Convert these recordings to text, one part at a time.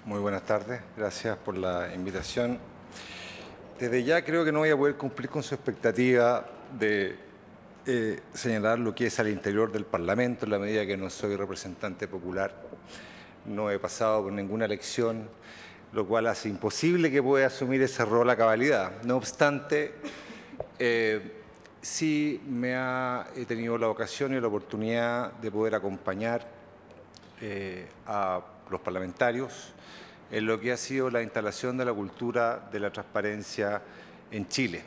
Muy buenas tardes, gracias por la invitación. Desde ya creo que no voy a poder cumplir con su expectativa de señalar lo que es al interior del Parlamento, en la medida que no soy representante popular. No he pasado por ninguna elección, lo cual hace imposible que pueda asumir ese rol a cabalidad. No obstante, sí he tenido la ocasión y la oportunidad de poder acompañar a los parlamentarios en lo que ha sido la instalación de la cultura de la transparencia en Chile.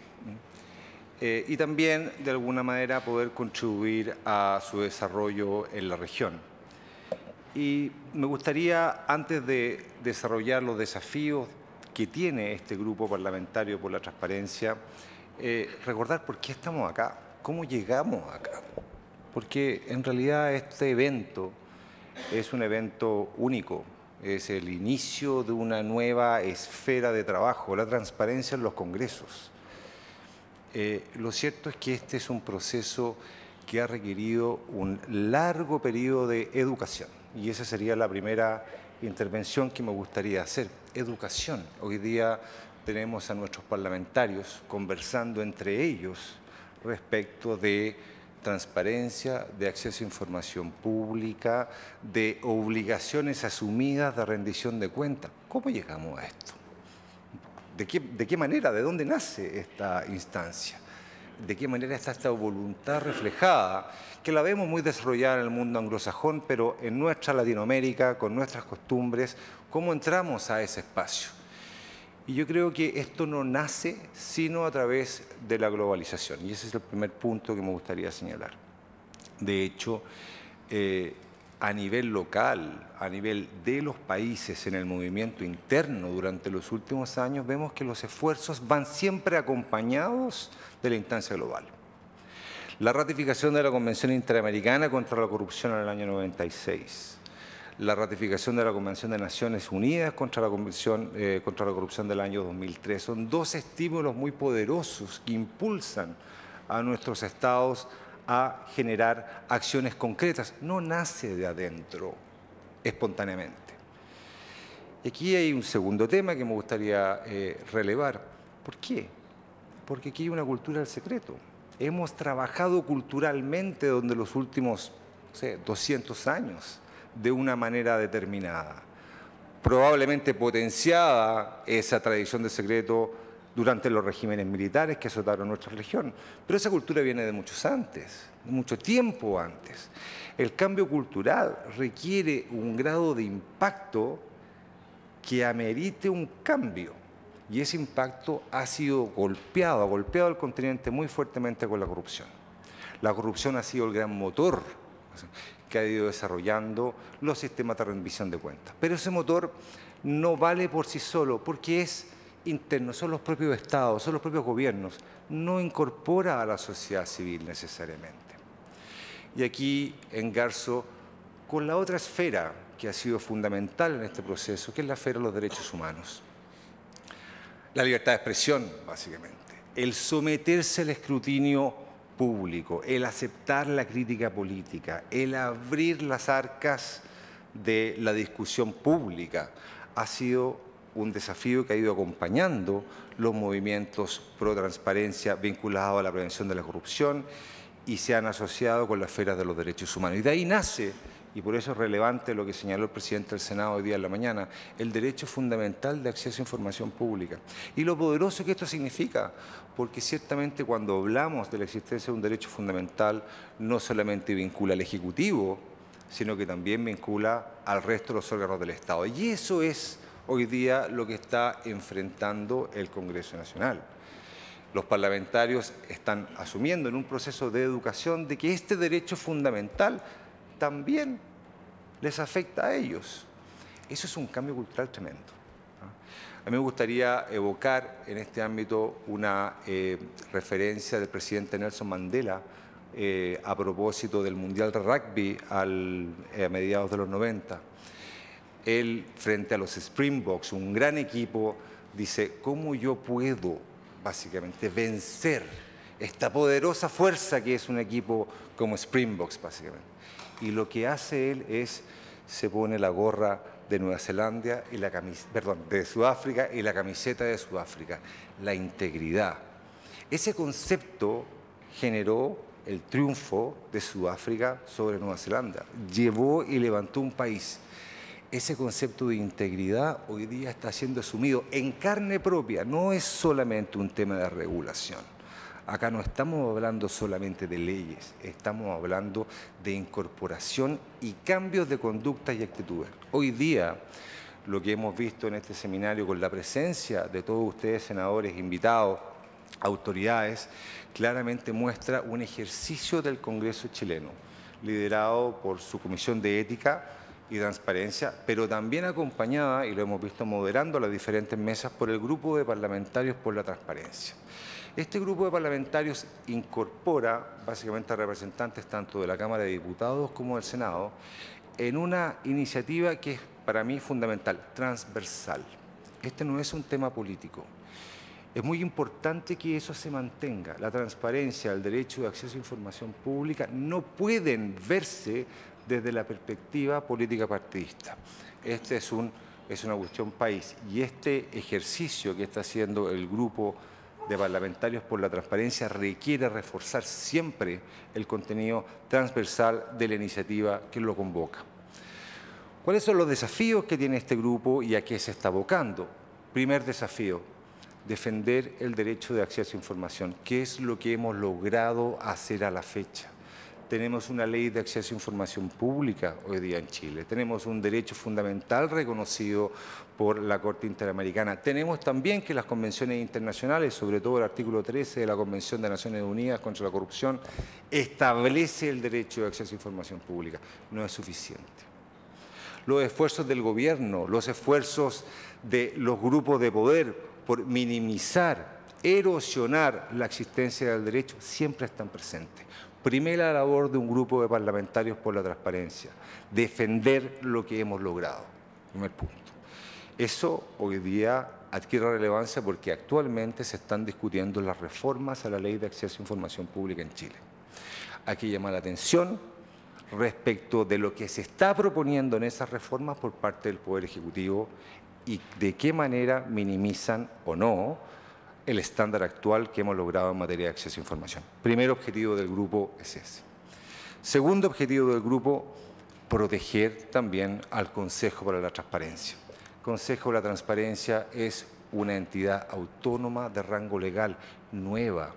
Y también, de alguna manera, poder contribuir a su desarrollo en la región. Y me gustaría, antes de desarrollar los desafíos que tiene este grupo parlamentario por la transparencia, recordar por qué estamos acá, cómo llegamos acá. Porque en realidad este evento es un evento único, es el inicio de una nueva esfera de trabajo, la transparencia en los congresos. Lo cierto es que este es un proceso que ha requerido un largo periodo de educación y esa sería la primera intervención que me gustaría hacer, educación. Hoy día tenemos a nuestros parlamentarios conversando entre ellos respecto de transparencia, de acceso a información pública, de obligaciones asumidas de rendición de cuentas. ¿Cómo llegamos a esto? ¿De qué manera? ¿De dónde nace esta instancia? ¿De qué manera está esta voluntad reflejada? Que la vemos muy desarrollada en el mundo anglosajón, pero en nuestra Latinoamérica, con nuestras costumbres, ¿cómo entramos a ese espacio? Y yo creo que esto no nace sino a través de la globalización. Y ese es el primer punto que me gustaría señalar. De hecho, a nivel local, a nivel de los países en el movimiento interno durante los últimos años, vemos que los esfuerzos van siempre acompañados de la instancia global. La ratificación de la Convención Interamericana contra la Corrupción en el año 96, la ratificación de la Convención de Naciones Unidas contra la Corrupción del año 2003, son dos estímulos muy poderosos que impulsan a nuestros estados a generar acciones concretas. No nace de adentro espontáneamente. Y aquí hay un segundo tema que me gustaría relevar. ¿Por qué? Porque aquí hay una cultura del secreto. Hemos trabajado culturalmente durante los últimos 200 años de una manera determinada. Probablemente potenciada esa tradición de secreto durante los regímenes militares que azotaron nuestra región. Pero esa cultura viene de muchos antes, de mucho tiempo antes. El cambio cultural requiere un grado de impacto que amerite un cambio. Y ese impacto ha golpeado al continente muy fuertemente con la corrupción. La corrupción ha sido el gran motor que ha ido desarrollando los sistemas de rendición de cuentas. Pero ese motor no vale por sí solo, porque es interno, son los propios estados, son los propios gobiernos, no incorpora a la sociedad civil necesariamente. Y aquí engarzo con la otra esfera que ha sido fundamental en este proceso, que es la esfera de los derechos humanos. La libertad de expresión, básicamente, el someterse al escrutinio público, el aceptar la crítica política, el abrir las arcas de la discusión pública, ha sido un desafío que ha ido acompañando los movimientos pro transparencia vinculados a la prevención de la corrupción y se han asociado con la esfera de los derechos humanos. Y de ahí nace, y por eso es relevante lo que señaló el presidente del Senado hoy día en la mañana, el derecho fundamental de acceso a información pública. Y lo poderoso que esto significa, porque ciertamente cuando hablamos de la existencia de un derecho fundamental, no solamente vincula al Ejecutivo, sino que también vincula al resto de los órganos del Estado. Y eso es hoy día lo que está enfrentando el Congreso Nacional. Los parlamentarios están asumiendo en un proceso de educación de que este derecho fundamental también les afecta a ellos. Eso es un cambio cultural tremendo. A mí me gustaría evocar en este ámbito una referencia del presidente Nelson Mandela a propósito del Mundial de Rugby a mediados de los 90. Él, frente a los Springboks, un gran equipo, dice, ¿cómo yo puedo, básicamente, vencer esta poderosa fuerza que es un equipo como Springboks, básicamente? Y lo que hace él es, se pone la gorra de Nueva Zelanda y de Sudáfrica y la camiseta de Sudáfrica, la integridad. Ese concepto generó el triunfo de Sudáfrica sobre Nueva Zelanda. Llevó y levantó un país. Ese concepto de integridad hoy día está siendo asumido en carne propia. No es solamente un tema de regulación. Acá no estamos hablando solamente de leyes, estamos hablando de incorporación y cambios de conducta y actitudes. Hoy día, lo que hemos visto en este seminario con la presencia de todos ustedes, senadores, invitados, autoridades, claramente muestra un ejercicio del Congreso chileno, liderado por su Comisión de Ética y Transparencia, pero también acompañada, y lo hemos visto moderando las diferentes mesas, por el Grupo de Parlamentarios por la Transparencia. Este grupo de parlamentarios incorpora básicamente a representantes tanto de la Cámara de Diputados como del Senado en una iniciativa que es para mí fundamental, transversal. Este no es un tema político. Es muy importante que eso se mantenga. La transparencia, el derecho de acceso a información pública no pueden verse desde la perspectiva política partidista. Este es una cuestión país y este ejercicio que está haciendo el grupo de parlamentarios por la transparencia requiere reforzar siempre el contenido transversal de la iniciativa que lo convoca. ¿Cuáles son los desafíos que tiene este grupo y a qué se está abocando? Primer desafío, defender el derecho de acceso a información. ¿Qué es lo que hemos logrado hacer a la fecha? Tenemos una ley de acceso a información pública hoy día en Chile. Tenemos un derecho fundamental reconocido por la Corte Interamericana. Tenemos también que las convenciones internacionales, sobre todo el artículo 13 de la Convención de Naciones Unidas contra la Corrupción, establece el derecho de acceso a información pública. No es suficiente. Los esfuerzos del gobierno, los esfuerzos de los grupos de poder por minimizar, erosionar la existencia del derecho, siempre están presentes. Primera labor de un grupo de parlamentarios por la transparencia, defender lo que hemos logrado. Primer punto. Eso hoy día adquiere relevancia porque actualmente se están discutiendo las reformas a la Ley de Acceso a Información Pública en Chile. Aquí llama la atención respecto de lo que se está proponiendo en esas reformas por parte del Poder Ejecutivo y de qué manera minimizan o no el estándar actual que hemos logrado en materia de acceso a información. Primer objetivo del grupo es ese. Segundo objetivo del grupo, proteger también al Consejo para la Transparencia. El Consejo de la Transparencia es una entidad autónoma de rango legal, nueva.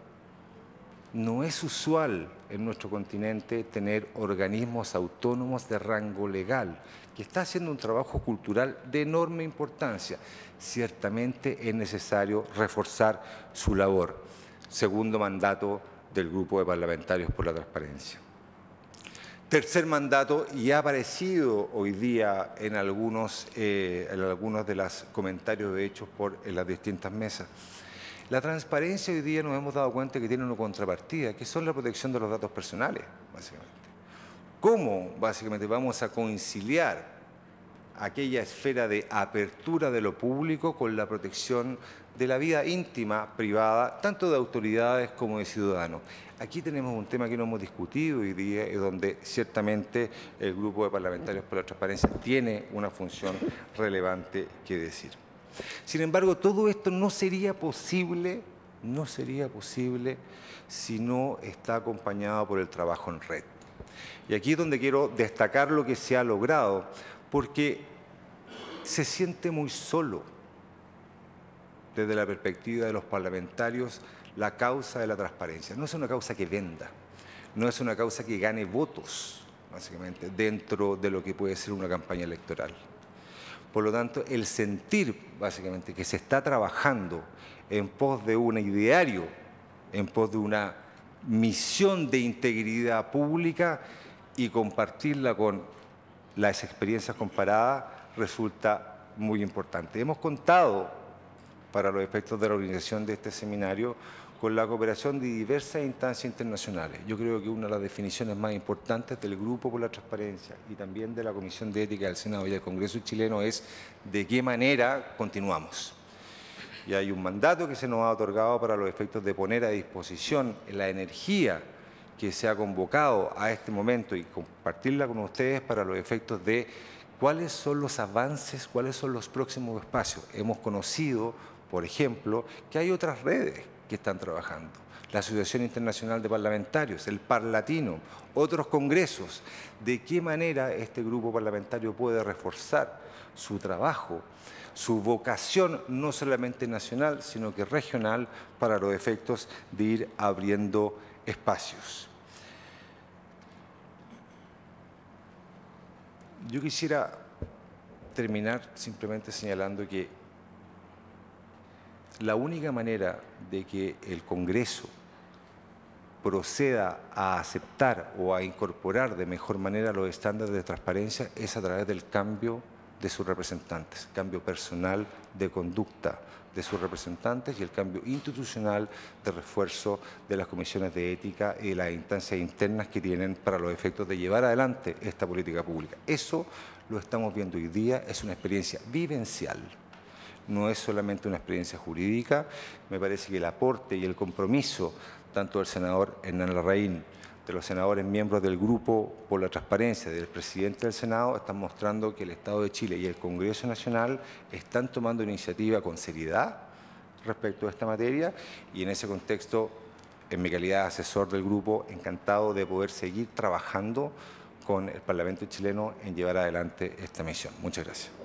No es usual en nuestro continente tener organismos autónomos de rango legal, que está haciendo un trabajo cultural de enorme importancia. Ciertamente es necesario reforzar su labor. Segundo mandato del grupo de parlamentarios por la transparencia. Tercer mandato, y ha aparecido hoy día en algunos de los comentarios de hechos en las distintas mesas. La transparencia hoy día nos hemos dado cuenta que tiene una contrapartida, que son la protección de los datos personales, básicamente. ¿Cómo, básicamente, vamos a conciliar aquella esfera de apertura de lo público con la protección de la vida íntima, privada, tanto de autoridades como de ciudadanos? Aquí tenemos un tema que no hemos discutido hoy día y donde ciertamente el grupo de parlamentarios por la transparencia tiene una función relevante que decir. Sin embargo, todo esto no sería posible si no está acompañado por el trabajo en red. Y aquí es donde quiero destacar lo que se ha logrado, porque se siente muy solo desde la perspectiva de los parlamentarios la causa de la transparencia. No es una causa que venda, no es una causa que gane votos, básicamente, dentro de lo que puede ser una campaña electoral. Por lo tanto, el sentir, básicamente, que se está trabajando en pos de un ideario, en pos de una misión de integridad pública y compartirla con las experiencias comparadas resulta muy importante. Hemos contado, para los efectos de la organización de este seminario, con la cooperación de diversas instancias internacionales. Yo creo que una de las definiciones más importantes del Grupo por la Transparencia y también de la Comisión de Ética del Senado y del Congreso chileno es de qué manera continuamos. Y hay un mandato que se nos ha otorgado para los efectos de poner a disposición la energía que se ha convocado a este momento y compartirla con ustedes para los efectos de cuáles son los avances, cuáles son los próximos espacios. Hemos conocido, por ejemplo, que hay otras redes que están trabajando. La Asociación Internacional de Parlamentarios, el Parlatino, otros congresos. ¿De qué manera este grupo parlamentario puede reforzar su trabajo, su vocación no solamente nacional, sino que regional, para los efectos de ir abriendo espacios? Yo quisiera terminar simplemente señalando que la única manera de que el Congreso proceda a aceptar o a incorporar de mejor manera los estándares de transparencia es a través del cambio de sus representantes, cambio personal de conducta de sus representantes y el cambio institucional de refuerzo de las comisiones de ética y de las instancias internas que tienen para los efectos de llevar adelante esta política pública. Eso lo estamos viendo hoy día, es una experiencia vivencial. No es solamente una experiencia jurídica. Me parece que el aporte y el compromiso tanto del senador Hernán Larraín, de los senadores miembros del Grupo por la Transparencia, del presidente del Senado, están mostrando que el Estado de Chile y el Congreso Nacional están tomando iniciativa con seriedad respecto a esta materia, y en ese contexto, en mi calidad de asesor del grupo, encantado de poder seguir trabajando con el Parlamento chileno en llevar adelante esta misión. Muchas gracias.